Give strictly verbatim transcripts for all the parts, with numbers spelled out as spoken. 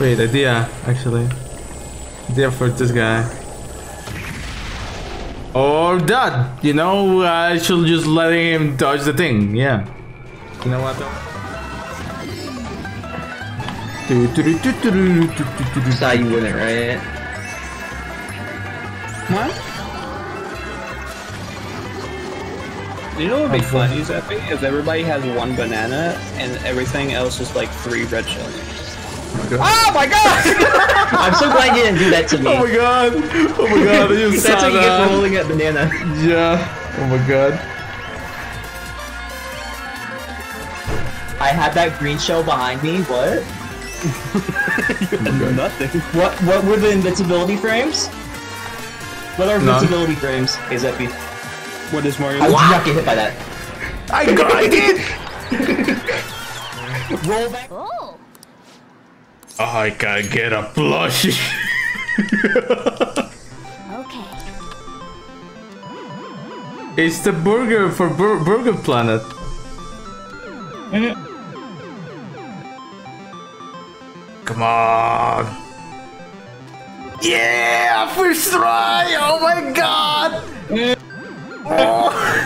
Wait, idea, actually. Idea for this guy. Or that, you know, I should just let him dodge the thing, yeah. You know what though? That's how you wouldn't, right? What? You know what would be funny, Zeppy? If everybody has one banana and everything else is like three red chili. Oh my god! I'm so glad you didn't do that to me. Oh my god! Oh my god, I just That's saw what you get that. for holding that banana. Yeah. Oh my god. I had that green shell behind me. What? Nothing. What? What were the invincibility frames? What are None. invincibility frames? Hey, Zeppy. What is Mario? How did you not get hit by that? I got I did! Roll back. Oh. I can get a plushie. Okay. It's the burger for Bur Burger Planet. Come on. Yeah, first try. Oh my god. Oh.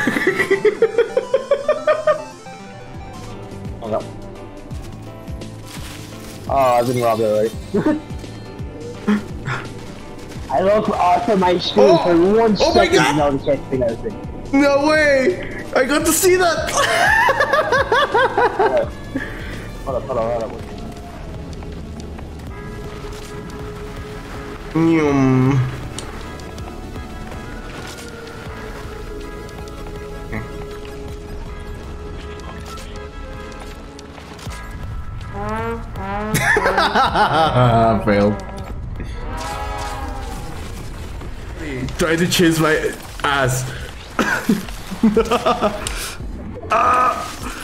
Oh no. Oh, I've been robbed already. I look off of my screen Oh! for one Oh my second God! and now the check thing everything. No way. I got to see that. Hold up, hold on, hold on. Yum. Failed. Try to chase my ass. Ah.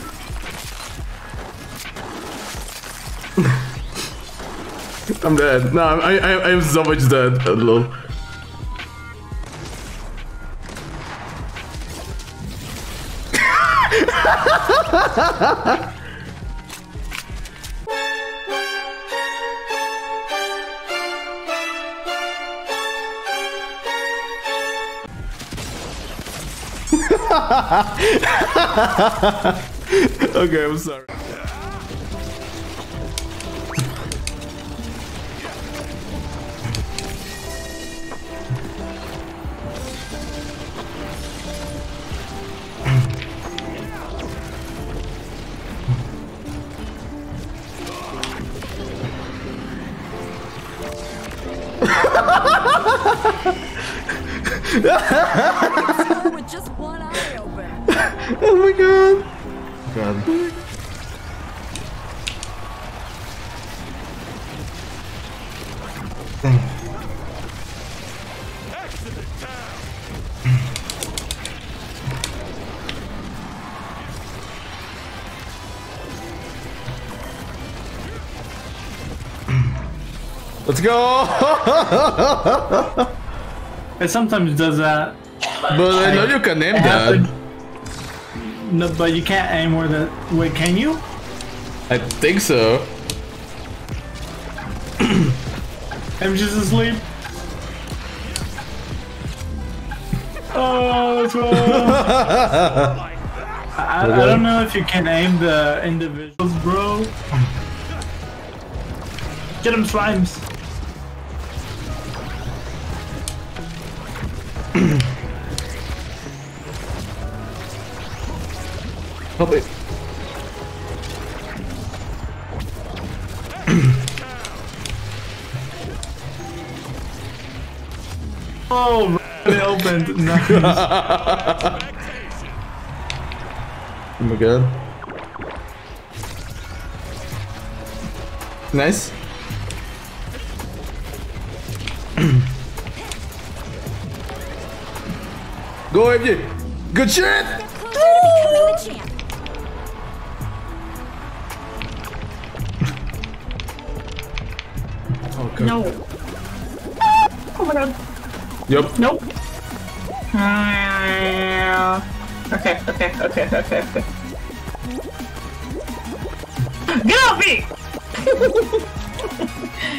I'm dead. No, I, I, I'm so much dead. Oh, lol. Okay, I'm sorry. With just one eye open. Oh my god. God. Dang. Let's go! It sometimes does that. But I know you can name It that. happened. No, but you can't aim where the. Wait, can you? I think so. I'm just asleep. Oh, that's wrong. I, I don't know if you can aim the individuals, bro. Get him, slimes. Help it. Oh, it opened. Nice. Oh my god. Nice. Go M J. Good shit. Okay. No. Oh my god. Yep. Nope. Uh, okay, okay, okay, okay, okay. Get off me!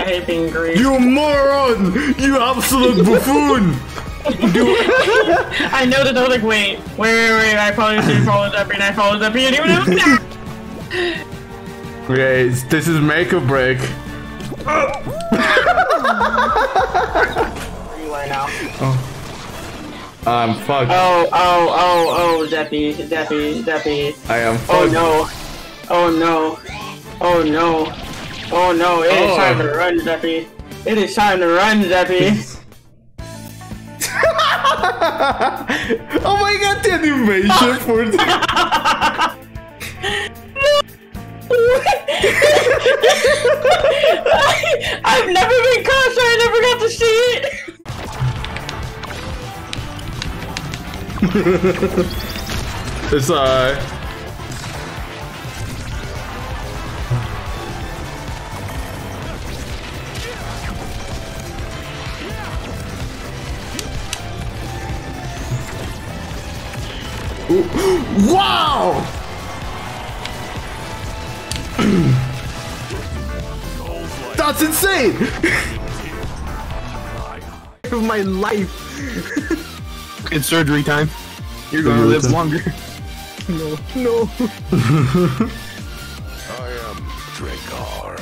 hate being green. You moron! You absolute buffoon! You... I know that I was like, wait, wait, wait, wait, I probably should follow Zeppy and I followed Zeppy and even though Okay, this is make or break. right now. Oh. I'm fucked. Oh, oh, oh, oh, Zeppy, Zeppy, Zeppy. I am fucked. Oh no. Oh no. Oh no. Oh no, it is Oh. time to run, Zeppy. It is time to run, Zeppy. Oh my god, the animation for the... I've never been caught, so I never got to see it. It's alright. Wow! That's insane! Of my life. It's surgery time. You're gonna live longer. No, no. I am Dracar.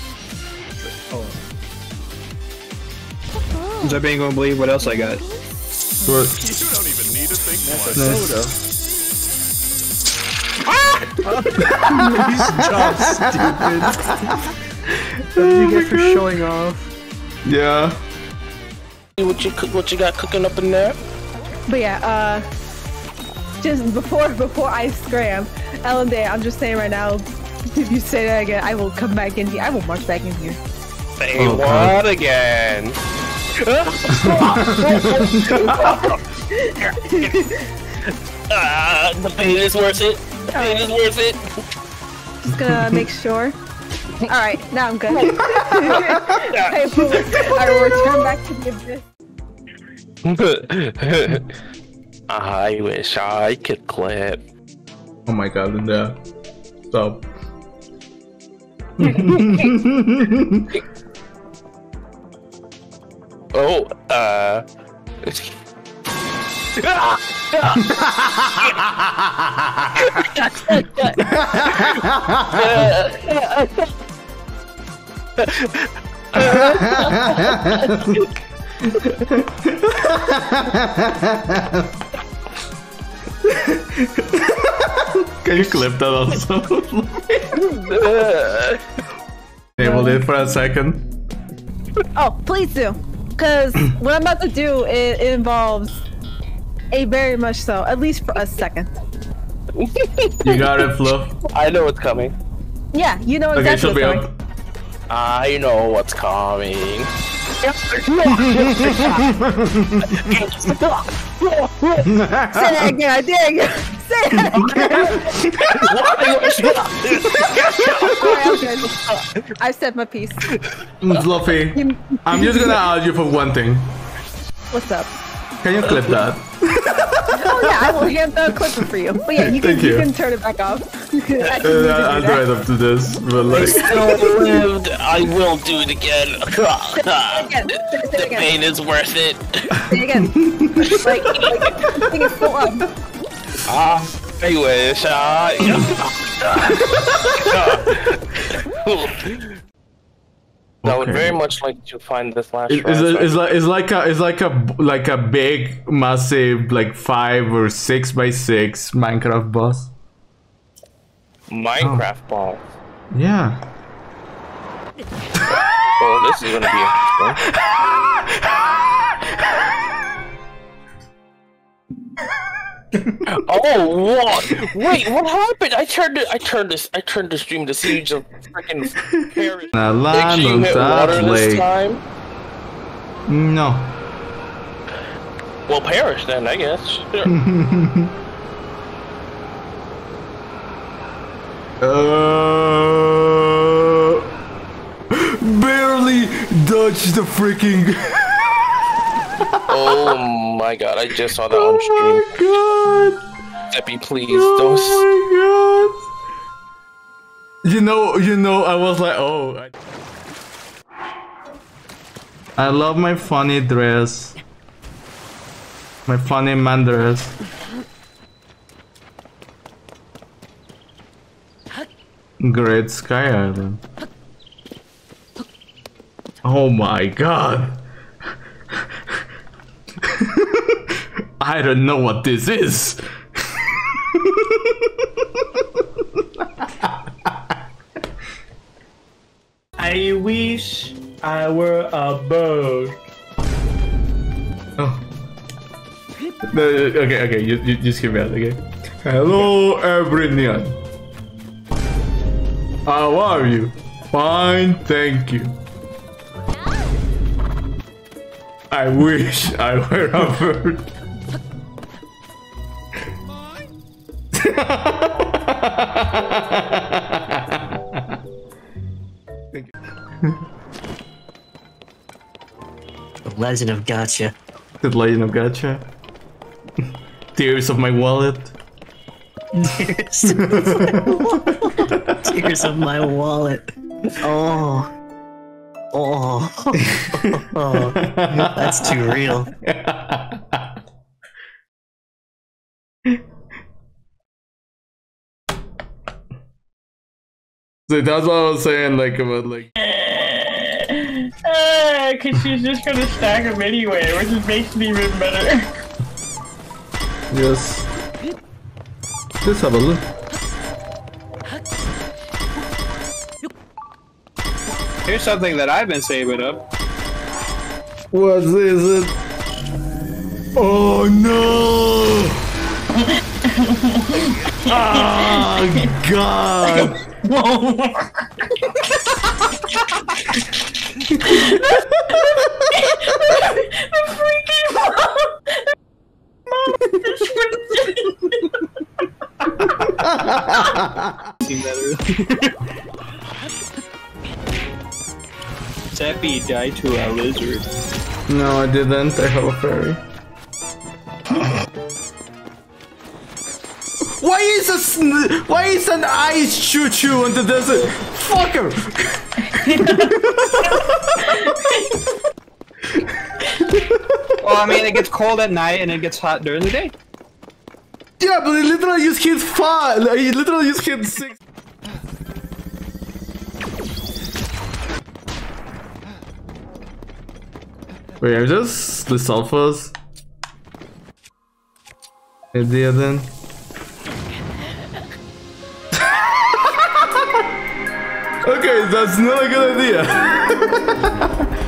Zeppy ain't gonna believe what else I got. What? You don't even need a thing. Nice. Nice job, stupid. What did you get for showing off? Yeah. What you cook? What you got cooking up in there? But yeah, uh, just before before I scram, Ellen Day, I'm just saying right now, if you say that again, I will come back in here. I will march back in here. Say Oh, what God. again? uh, the pain is worth it. The pain is worth it. Just gonna make sure. All right, now I'm good. I, will, I will return back to the abyss. I wish I could clip. Oh my god, Linda. Stop. Oh, uh. Can you clip that also? Enable it for a second. Oh, please do, because what I'm about to do it, it involves a very much so, at least for a second. You got it, Fluff. I know what's coming. Yeah, you know Okay, exactly she'll be what's up. I know what's coming. Say that again, I dare you. Say that again. Alright, I'm good. I said my piece. Fluffy, I'm just gonna ask you for one thing. What's up? Can you clip that? Oh yeah, I will hand the clipper for you. But yeah, you can, Thank you. you. can turn it back off. I can Uh, do I'll do that. it up to this, but I like... still lived. I will do it again. Again, say it The again. pain is worth it. Say it again. Like, like the thing is still up. Ah, I wish I. I would Okay. very much like to find this last It- It's, a, it's like it's like a it's like a like a big massive like five or six by six Minecraft boss. Minecraft ball. Yeah. Oh, this is gonna be interesting. Oh, what? Wait, what happened? I turned it. I turned this. I turned the stream to siege of freaking Paris. Now Make land sure you on hit that water this lake. time. No. Well, Paris then, I guess. Sure. Uh, barely dodged the freaking. Oh my god, I just saw that Oh on stream. my god! Zeppy, please Oh don't. my god! You know, you know, I was like, oh. I... I love my funny dress. My funny man dress. Great Sky Island. Oh my god. I don't know what this is. I wish I were a bird. Oh. No, okay, okay, you, you just hear me out, okay? Hello, everyone. How are you? Fine, thank you. I wish I were a bird. Thank you. The Legend of Gotcha. The Legend of Gotcha. Tears of my wallet. Tears of my wallet. Tears of my wallet. Oh. Oh. Oh. That's too real. So that's what I was saying, like, about, like... Uh, cause she's just gonna stack them anyway, which just makes it even better. Yes. Let's have a look. Here's something that I've been saving up. What is it? Oh no! Oh god! The freaking mom! Seen that earlier. Zappy died to a lizard. No, I didn't. I have a fairy. Why is a sn why is an ice choo-choo in the desert? Fucker! Well, I mean, it gets cold at night and it gets hot during the day. Yeah, but it literally just hit five. Like, it literally just hit six. Wait, are those the sulfurs? Idea then. Okay, that's not a good idea.